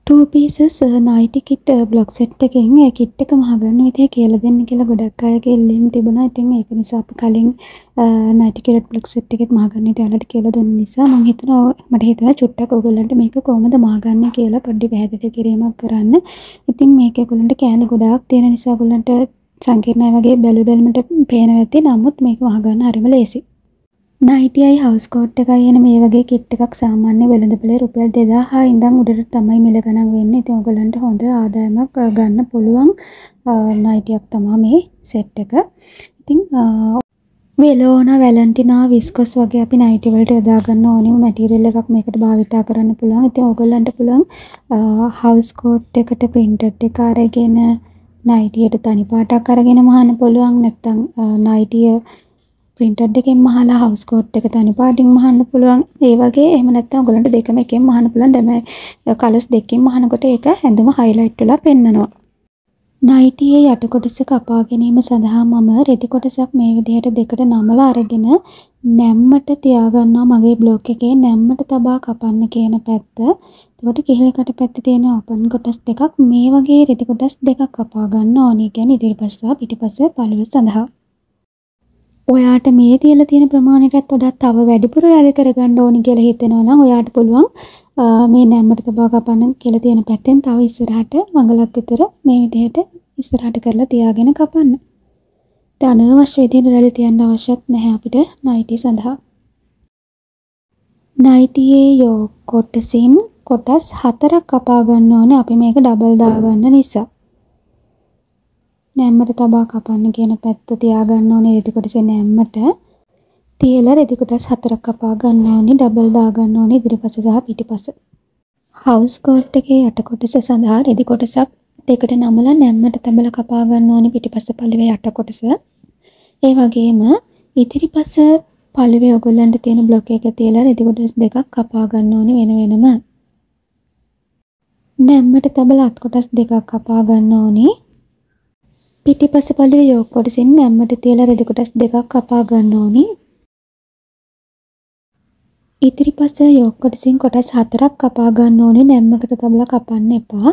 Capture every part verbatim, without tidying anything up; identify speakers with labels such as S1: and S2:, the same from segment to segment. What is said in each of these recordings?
S1: two pieces uh, nighty kit uh, block set එකෙන් ඒ kit එක මහ ගන්න විදිය කියලා දෙන්න කියලා ගොඩක් අයගේ ඉල්ලීම් තිබුණා. ඉතින් ඒක නිසා අපි කලින් nighty kit block set එකෙත් මහ ගන්න විදිය ඔයාලට කියලා දුන්න නිසා මම හිතනවා මට හිතෙනවා චුට්ටක් ඔයගොල්ලන්ට මේක කොහොමද මහ ගන්න කියලා පොඩ්ඩි පැහැදිලි කිරීමක් කරන්න. ඉතින් මේක ඔයගොල්ලන්ට කෑලි ගොඩාක් තියෙන නිසා ඔයගොල්ලන්ට සංකීර්ණයි වගේ බැලු බැලමට පේන වෙති. නමුත් මේක මහ ගන්න හරිම ලේසි. nighty අයි house coat එකයි එන මේ වගේ kit එකක් සාමාන්‍ය වෙළඳපොලේ රුපියල් දෙදාහ ඉඳන් උඩට තමයි මිල ගණන් වෙන්නේ. ඉතින් ඔයගලන්ට හොඳ ආදායමක් ගන්න පුළුවන් nighty එකක් තමයි මේ set එක. ඉතින් වෙලෝනා වැලන්ටිනා විස්කොස් වගේ අපි nighty වලට යොදා ගන්න ඕනේ මැටීරියල් එකක් මේකට භාවිතා කරන්න පුළුවන්. ඉතින් ඔයගලන්ට පුළුවන් house coat එකට printed එක අරගෙන nighty එකට තනි පාටක් අරගෙන මහන්න පුළුවන්. නැත්නම් nighty printed එකෙන් මහලා house coat එක තනි පාටින් මහන්න පුළුවන්. ඒ වගේ එහෙම නැත්නම් ඔයගලන්ට දෙකම එකෙන් මහන්න පුළුවන්. දැන් කලර්ස් දෙකකින් මහනකොට ඒක හැඳුම highlight වෙලා පෙන්නනවා. nighty ඒ යට කොටස කපා ගැනීම සඳහා මම රෙදි කොටසක් මේ විදිහට දෙකට නමලා අරගෙන නැම්මට තියාගන්නවා මගේ බ්ලොක් එකේ නැම්මට තබා කපන්න කියන පැත්ත. එතකොට කිහිල්කට පැත්තේ තියෙන ඕපන් කොටස් දෙකක් මේ වගේ රෙදි කොටස් දෙකක් කපා ගන්න ඕනේ. කියන්නේ ඉදිරිපස්ස සහ පිටිපස්ස පළුව සඳහා. ඔයාට මේ තියලා තියෙන ප්‍රමාණයටත් වඩා තව වැඩිපුර රැලි කරගන්න ඕනි කියලා හිතෙනවා නම් ඔයාට පුළුවන් මේ නැම්මට තබා කපන්න කියලා තියෙන පැත්තෙන් තව ඉස්සරහට අඟලක් විතර මේ විදිහට ඉස්සරහට කරලා තියාගෙන කපන්න. දැන් අනවශ්‍ය විදිහට රැලි තියන්න අවශ්‍යත් නැහැ අපිට nighty සඳහා. nighty ඒ යෝක් කොටසින් කොටස් හතරක් කපා ගන්න ඕනේ අපි මේක ඩබල් දාගන්න නිසා. නැම්මට තබා කපන්න කියන පැත්ත තියාගන්න ඕනේ රෙදි කොටසේ නැම්මට. තියලා රෙදි කොටස් හතරක් කපා ගන්න ඕනේ ඩබල් දාගන්න ඕනේ ඉදිරිපස සහ පිටිපස. house coat එකේ යට කොටස සඳහා රෙදි කොටසක් දෙකට නමලා නැම්මට තබලා කපා ගන්න ඕනේ පිටිපස පළුවේ යට කොටස. ඒ වගේම ඉදිරිපස පළුවේ ඔයගොල්ලන්ට තියෙන බ්ලොක් එක තියලා රෙදි කොටස් දෙකක් කපා ගන්න ඕනේ වෙන වෙනම. නැම්මට තබලා අත් කොටස් දෙකක් කපා ගන්න ඕනේ. පිටිපස පළුවේ යෝක් කොටසින් නැම්මට තියලා රෙදි කොටස් දෙකක් කපා ගන්න ඕනි. ඉදිරිපස යෝක් කොටසින් කොටස් හතරක් කපා ගන්න ඕනේ නැම්මකට තබලා කපන්න එපා.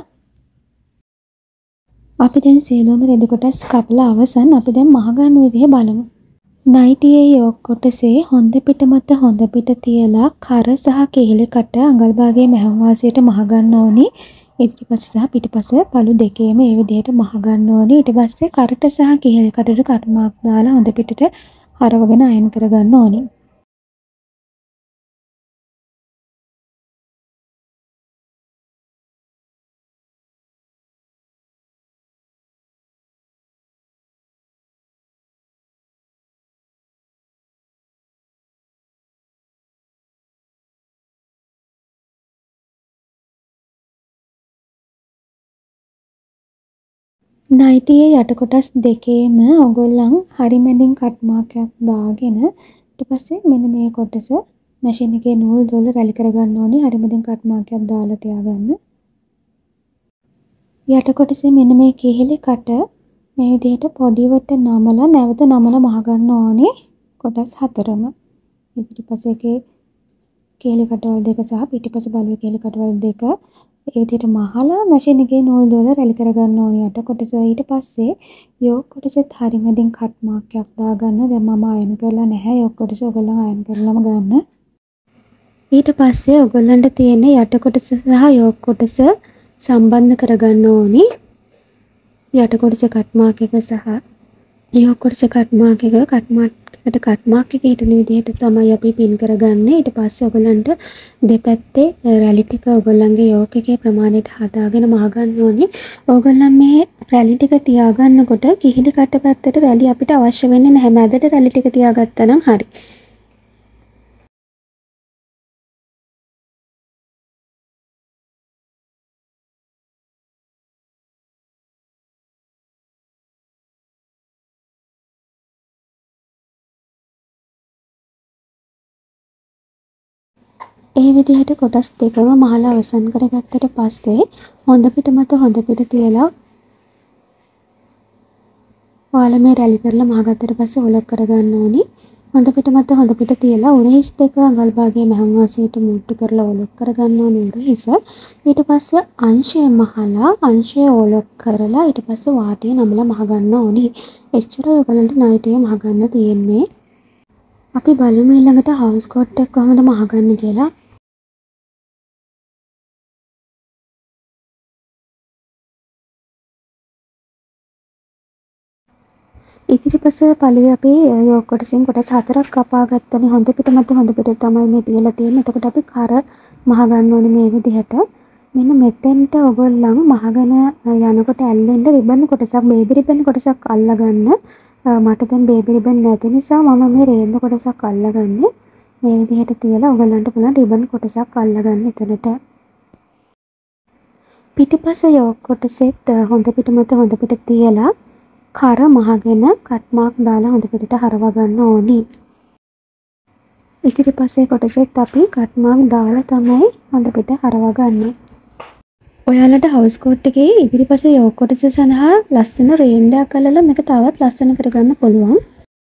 S1: අපි දැන් සියලුම රෙදි කොටස් කපලා අවසන්. අපි දැන් මහ ගන්න විදිහ බලමු. nighty ඒ යෝක් කොටසේ හොඳ පිට මත හොඳ පිට තියලා කර සහ කිහිලි කට අඟල් භාගයේ මැහම වාසියට මහ ගන්න ඕනේ. ඉදිරිපස සහ පිටිපස පළු දෙකේම මේ විදිහට මහ ගන්න ඕනේ. ඊට පස්සේ කරට සහ කිහිල් කටට කටුමාක් දාලා හොඳ පිටට හරවගෙන අයන් කරගන්න ඕනේ. nighty ඒ යට කොටස් දෙකේම ඔයගොල්ලන් හරි මැදින් කට් මාක් එකක් දාගෙන ඊට පස්සේ මෙන්න මේ කොටස මැෂින් එකේ නූල් දොල රැලි කරගන්න ඕනේ. හරි මැදින් කට් මාක් එකක් දාලා තියාගන්න. යට කොටසේ මෙන්න මේ කිහිලි කට මේ විදිහට පොඩිවට නමලා නැවත නමලා මහ ගන්න ඕනේ කොටස් හතරම. ඉදිරිපස එකේ කිහිලි කටවල් දෙක සහ පිටිපස බලුවේ කිහිලි කටවල් දෙක ඒ විදිහට මහලා මැෂින් එකේ නූල් දොල රැලි කරගන්න ඕනේ යට කොටස. ඊට පස්සේ යෝක් කොටසෙත් හරි මැදින් කට් මාක් එකක් දාගන්න. දැන් මම අයන් කරලා නැහැ යෝක් කොටස ඔයගොල්ලන් අයන් කරලාම ගන්න. ඊට පස්සේ ඔයගොල්ලන්ට තියෙන යට කොටස සහ යෝක් කොටස සම්බන්ධ කරගන්න ඕනේ. යට කොටස කට් මාක් එක සහ යෝක් කොටස කට් මාක් එක කට් මාක් එකට කට් මාක් එක හිටන විදිහට තමයි අපි පින් කරගන්නේ. ඊට පස්සේ ඔයගොල්ලන්ට දෙපැත්තේ රැලි ටික ඔයගොල්ලන්ගේ යෝක් එකේ ප්‍රමාණයට හදාගෙන මහ ගන්න ඕනේ. ඔයගොල්ලන් මේ රැලි ටික තියාගන්නකොට කිහිලි කට පැත්තට රැලි අපිට අවශ්‍ය වෙන්නේ නැහැ. මැදට රැලි ටික තියාගත්තා නම් හරි. ඒ විදිහට කොටස් දෙකම මහලා අවසන් කරගත්තට පස්සේ හොඳ පිට මත හොඳ පිට තියලා ඔයාලා මේ රැලි කරලා මහගත්තට පස්සේ ඔලොක් කරගන්න ඕනි. හොඳ පිට මත හොඳ පිට තියලා උරහිස් දෙක අඟල් භාගයේ මහම් වාසියට මුට්ටු කරලා ඔලොක් කරගන්න ඕනේ උරහිස. ඊට පස්සේ අංශය මහලා අංශය ඔලොක් කරලා ඊට පස්සේ වාටය නමලා මහ ගන්න ඕනේ. එච්චර ඔයගලන්ට නයිටේ මහ ගන්න තියෙන්නේ. අපි බලමු ඊළඟට හවුස් කෝට් එක කොහොමද මහ ගන්න කියලා. ඉතිරිපස පළුවේ අපි යෝග් කොටසෙන් කොටස් හතරක් කපා ගත්තනේ. හොඳ පිට මත හොඳ පිට තමයි මේ තියලා තියෙන්නේ. එතකොට අපි කර මහ ගන්න ඕනේ මේ විදිහට. මෙන්න මෙතෙන්ට ඔයගොල්ලන් මහගෙන යනකොට ඇල්ලෙන්න රිබන් කොටසක් බේබි රිබන් කොටසක් අල්ලගන්න. මට දැන් බේබි රිබන් නැති නිසා මම මේ රේන්බ කොටසක් අල්ලගන්නේ. මේ විදිහට තියලා ඔයගොල්ලන්ට පුළුවන් රිබන් කොටසක් අල්ලගන්න එතනට. පිටිපස යෝග් කොටසෙත් හොඳ පිට මත හොඳ පිට තියලා කර මහගෙන කට් මාක් දාලා හොඳ පිටට හරවා ගන්න ඕනි. ඉතිරිපස්සේ කොටසෙත් අපි කට් මාක් දාලා තමයි හොඳ පිට හරවා ගන්න. ඔයාලට හවුස් කෝට් එකේ ඉදිරිපස්සේ යෝග් කොටස සඳහා ලස්සන රේන්දයක් අල්ලලා මේක තවත් ලස්සන කරගන්න පුළුවන්.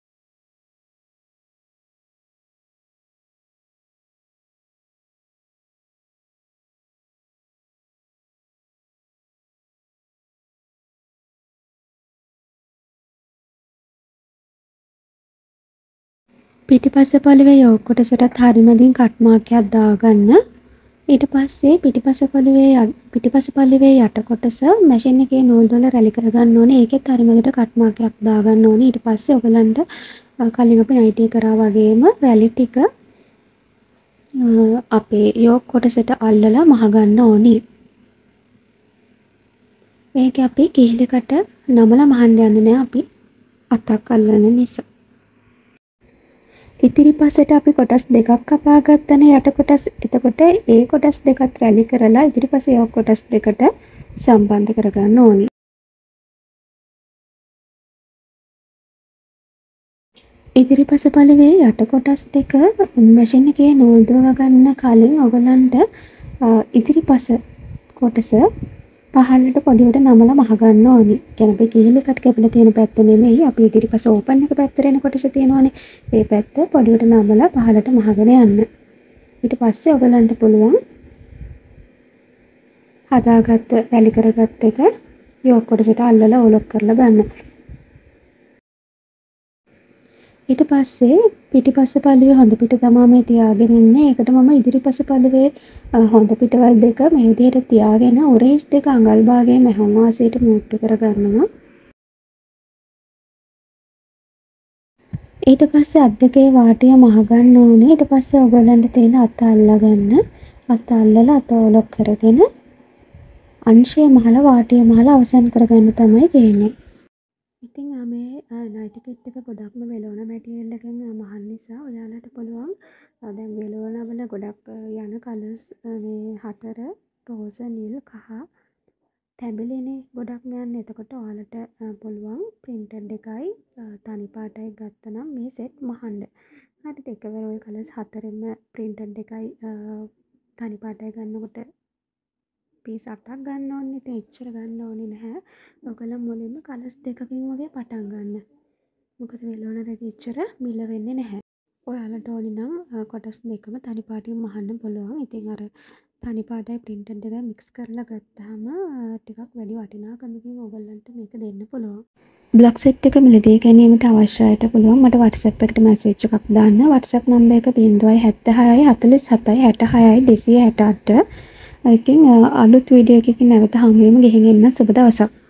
S1: පිටිපස්ස පළුවේ යෝග් කොටසටත් හරිමදින් කට් මාක් එකක් දාගන්න. ඊට පස්සේ පිටිපස්ස පළුවේ පිටිපස්ස පළුවේ යට කොටස මැෂින් එකේ නූල් වල රැලි කරගන්න ඕනේ. ඒකෙත් හරිමදිට කට් මාක් එකක් දාගන්න ඕනේ. ඊට පස්සේ ඔයගලන්ට කලින් අපි නයිටි කරා වගේම රැලි ටික අපේ යෝග් කොටසට අල්ලලා මහ ගන්න ඕනේ. මේක අපි කිහිලිකට නමලා මහන්න යන්නේ නැහැ අපි අතක් අල්ලන නිසා. ඉතිරි පස්සට අපි කොටස් දෙකක් කපා ගත්තනේ යට කොටස්. එතකොට ඒ කොටස් දෙකත් රැලි කරලා ඉතිරි පස්සේ යෝග් කොටස් දෙකට සම්බන්ධ කරගන්න ඕනි. ඉතිරි පස්ස පළුවේ යට කොටස් දෙක මැෂින් එකේ නූල් දුව ගන්න කලින් ඔයගලන්ට ඉතිරි පස්ස කොටස පහළට පොඩියට නමලා මහ ගන්න ඕනි. කියන්නේ අපි කිහිලි කට් කැපිලා තියෙන පැත්ත නෙමෙයි. අපි ඉදිරිපස ඕපන් එක පැත්තට එන කොටස තියෙනවානේ. ඒ පැත්ත පොඩියට නමලා පහළට මහගෙන යන්න. ඊට පස්සේ ඔයගලන්ට පුළුවන් හදාගත්ත රැලි කරගත්ත එක යෝග් කොටසට අල්ලලා ඔලොක් කරලා ගන්න. ඊට පස්සේ පිටිපස්ස පළුවේ හොඳ පිට තමයි මේ තියාගෙන ඉන්නේ. ඒකට මම ඉදිරිපස්ස පළුවේ හොඳ පිටවල් දෙක මේ විදිහට තියාගෙන උරහිස් දෙක අඟල් භාගයේ මහම් වාසියට මුට්ටු කරගන්නවා. ඊට පස්සේ අත් දෙකේ වාටය මහ ගන්න ඕනේ. ඊට පස්සේ ඔයගලන්ට තියෙන අත අල්ලා ගන්න. අත අල්ලලා අත ඔලොක් කරගෙන අංශය මහලා වාටය මහලා අවසන් කරගන්න තමයි තියෙන්නේ. ඉතින් මේ නයිටි කිට් එක ගොඩක්ම වෙලෝන මැටීරියල් එකෙන් මහන් නිසා ඔයාලට පුළුවන් දැන් වෙලෝන වල ගොඩක් යන කලර්ස් මේ හතර රෝස නිල් කහ තැඹිලිනේ ගොඩක්ම යන්නේ. එතකොට ඔයාලට පුළුවන් ප්‍රින්ටඩ් එකයි තනි පාටයි ගත්තනම් මේ සෙට් මහන්න. හරිද? එකවර ওই කලර්ස් හතරෙම ප්‍රින්ටඩ් එකයි තනි පාටයි ගන්නකොට පීස් අටක් ගන්න ඕනේ. ඉතින් එච්චර ගන්න ඕනේ නැහැ. ඔයගොල්ලෝ මුලින්ම කලර්ස් දෙකකින් වගේ පටන් ගන්න. මොකද වෙලෝන රෙදි එච්චර මිල වෙන්නේ නැහැ. ඔයාලට ඕනි නම් කොටස් දෙකම තනි පාටින් මහන්න පුළුවන්. ඉතින් අර තනි පාටයි ප්‍රින්ටඩ් එකයි මික්ස් කරලා ගත්තාම ටිකක් වැඩි වටිනාකමකින් ඔයගොල්ලන්ට මේක දෙන්න පුළුවන්. බ්ලොග් සෙට් එක මිලදී ගැනීමට අවශ්‍ය අයට පුළුවන් මට WhatsApp එකට මැසේජ් එකක් දාන්න. WhatsApp නම්බර් එක zero seven six four seven six six two six six අට. ඉතින් අලුත් වීඩියෝ එකකින් නැවත හමු වෙමු. ගෙහින් එන්න සුබ දවසක්.